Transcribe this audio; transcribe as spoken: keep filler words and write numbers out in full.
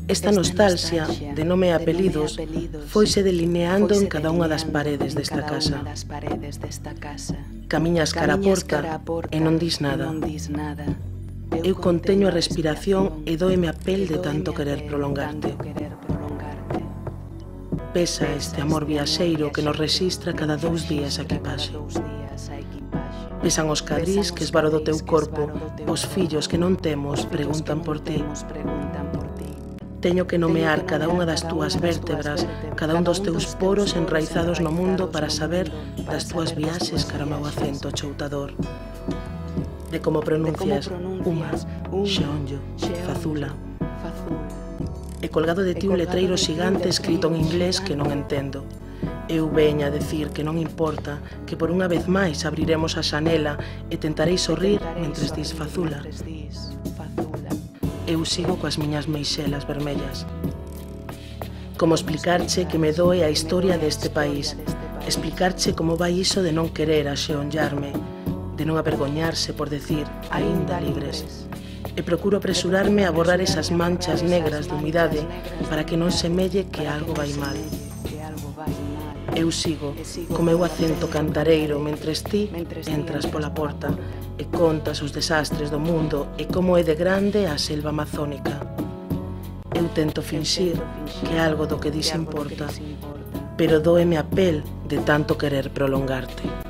Esta nostalgia de nome e apelidos foise delineando en cada unha das paredes desta casa. Camiñas cara a porta e non dis nada. Eu conteño a respiración e dóeme a pel de tanto querer prolongarte. Pesa este amor viaxeiro que nos resistra cada dous días a equipaxe. Pesan os cadrís que esvaro do teu corpo, os fillos que non temos preguntan por ti. Teño que nomear cada unha das túas vértebras, cada un dos teus poros enraizados no mundo para saber das túas viaxes cara ao meu acento choutador. De como pronuncias Uma, Xeonllo, Fazula. E colgado de ti un letreiro xigante escrito en inglés que non entendo. Eu veña a decir que non importa, que por unha vez máis abriremos a xanela e tentarei sorrir mentres dis Fazula. Eu sigo coas miñas meixelas vermellas. Como explicarche que me doe a historia deste país, explicarche como vai iso de non querer axeonllarme, de non avergoñarse por decir aínda libres. E procuro apresurarme a borrar esas manchas negras de humidade para que non semelle que algo vai mal. Eu sigo co meu acento cantareiro mentres ti entras pola porta e contas os desastres do mundo e como é de grande a selva amazónica. Eu tento finxir que algo do que dis importa, pero dóeme a pel de tanto querer prolongarte.